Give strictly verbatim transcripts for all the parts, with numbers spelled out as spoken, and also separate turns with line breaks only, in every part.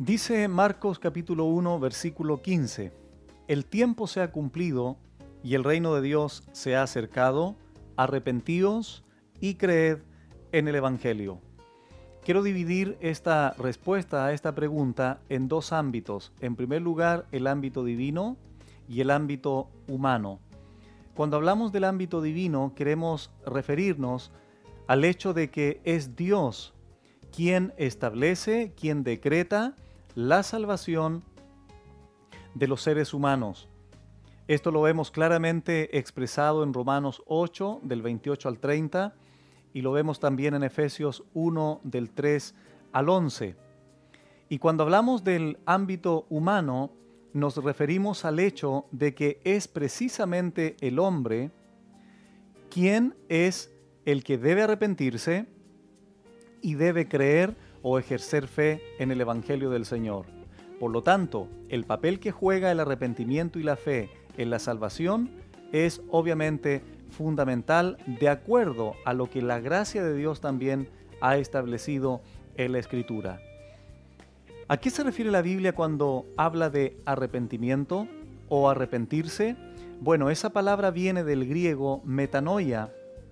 Dice Marcos capítulo uno, versículo quince, el tiempo se ha cumplido y el reino de Dios se ha acercado, arrepentíos y creed en el Evangelio. Quiero dividir esta respuesta a esta pregunta en dos ámbitos. En primer lugar, el ámbito divino y el ámbito humano. Cuando hablamos del ámbito divino, queremos referirnos al hecho de que es Dios quien establece, quien decreta la salvación de los seres humanos. Esto lo vemos claramente expresado en Romanos ocho, del veintiocho al treinta, y lo vemos también en Efesios uno, del tres al once. Y cuando hablamos del ámbito humano, nos referimos al hecho de que es precisamente el hombre quien es el que debe arrepentirse y debe creer o ejercer fe en el Evangelio del Señor. Por lo tanto, el papel que juega el arrepentimiento y la fe en la salvación es obviamente fundamental de acuerdo a lo que la gracia de Dios también ha establecido en la Escritura. ¿A qué se refiere la Biblia cuando habla de arrepentimiento o arrepentirse? Bueno, esa palabra viene del griego metanoia,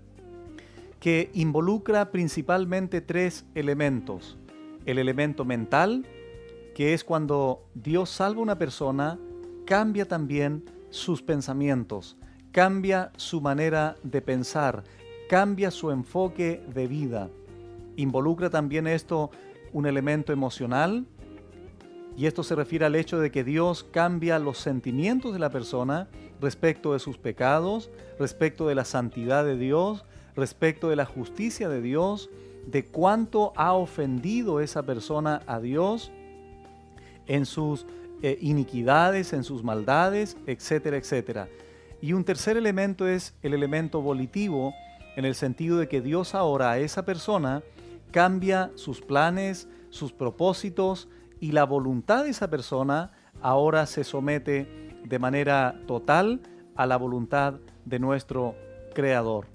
que involucra principalmente tres elementos. El elemento mental, que es cuando Dios salva a una persona, cambia también sus pensamientos, cambia su manera de pensar, cambia su enfoque de vida. Involucra también esto un elemento emocional, y esto se refiere al hecho de que Dios cambia los sentimientos de la persona respecto de sus pecados, respecto de la santidad de Dios, respecto de la justicia de Dios, de cuánto ha ofendido esa persona a Dios en sus eh, iniquidades, en sus maldades, etcétera, etcétera. Y un tercer elemento es el elemento volitivo, en el sentido de que Dios ahora a esa persona cambia sus planes, sus propósitos, y la voluntad de esa persona ahora se somete de manera total a la voluntad de nuestro Creador.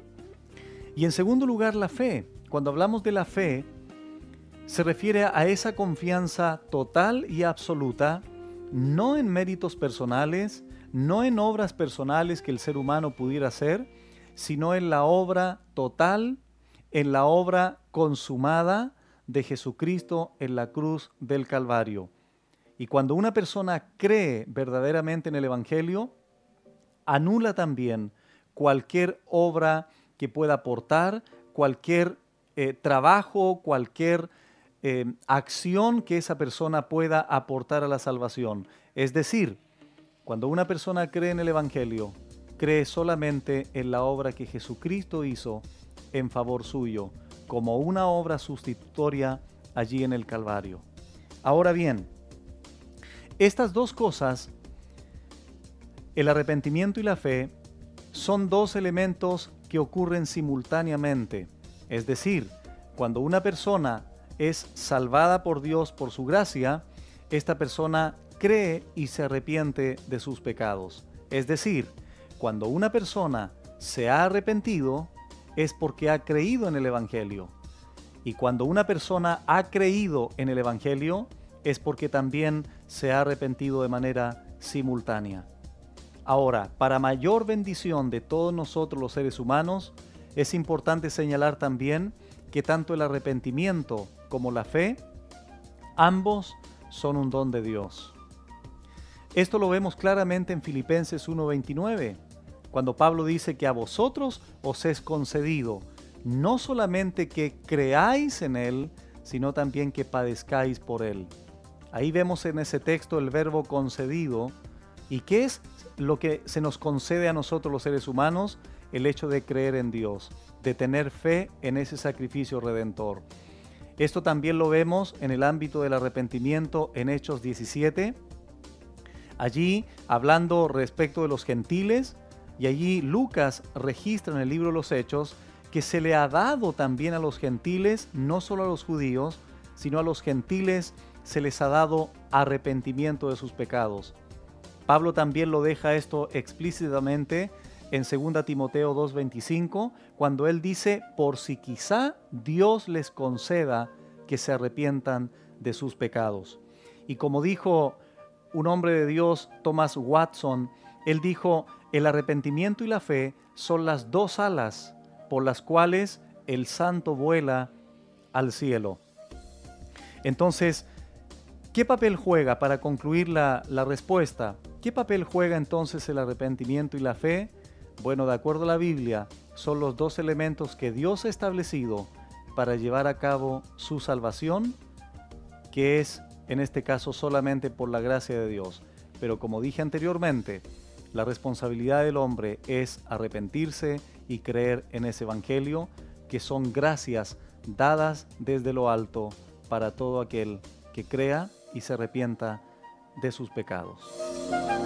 Y en segundo lugar, la fe. Cuando hablamos de la fe, se refiere a esa confianza total y absoluta, no en méritos personales, no en obras personales que el ser humano pudiera hacer, sino en la obra total, en la obra consumada de Jesucristo en la cruz del Calvario. Y cuando una persona cree verdaderamente en el Evangelio, anula también cualquier obra que pueda aportar, cualquier eh, trabajo, cualquier eh, acción que esa persona pueda aportar a la salvación. Es decir, cuando una persona cree en el Evangelio, cree solamente en la obra que Jesucristo hizo en favor suyo, como una obra sustitutoria allí en el Calvario. Ahora bien, estas dos cosas, el arrepentimiento y la fe, son dos elementos que ocurren simultáneamente. Es decir, cuando una persona es salvada por Dios por su gracia, esta persona cree y se arrepiente de sus pecados. Es decir, cuando una persona se ha arrepentido, es porque ha creído en el Evangelio. Y cuando una persona ha creído en el Evangelio, es porque también se ha arrepentido de manera simultánea. Ahora, para mayor bendición de todos nosotros los seres humanos, es importante señalar también que tanto el arrepentimiento como la fe, ambos son un don de Dios. Esto lo vemos claramente en Filipenses uno veintinueve, cuando Pablo dice que a vosotros os es concedido no solamente que creáis en Él, sino también que padezcáis por Él. Ahí vemos en ese texto el verbo concedido. ¿Y qué es lo que se nos concede a nosotros los seres humanos? El hecho de creer en Dios, de tener fe en ese sacrificio redentor. Esto también lo vemos en el ámbito del arrepentimiento en Hechos diecisiete. Allí, hablando respecto de los gentiles, y allí Lucas registra en el libro de los Hechos que se le ha dado también a los gentiles, no solo a los judíos, sino a los gentiles se les ha dado arrepentimiento de sus pecados. Pablo también lo deja esto explícitamente en segunda Timoteo dos veinticinco, cuando él dice, por si quizá Dios les conceda que se arrepientan de sus pecados. Y como dijo un hombre de Dios, Thomas Watson, él dijo, el arrepentimiento y la fe son las dos alas por las cuales el santo vuela al cielo. Entonces, ¿qué papel juega, para concluir la, la respuesta, qué papel juega entonces el arrepentimiento y la fe? Bueno, de acuerdo a la Biblia, son los dos elementos que Dios ha establecido para llevar a cabo su salvación, que es en este caso solamente por la gracia de Dios. Pero como dije anteriormente, la responsabilidad del hombre es arrepentirse y creer en ese evangelio, que son gracias dadas desde lo alto para todo aquel que crea y se arrepienta de sus pecados.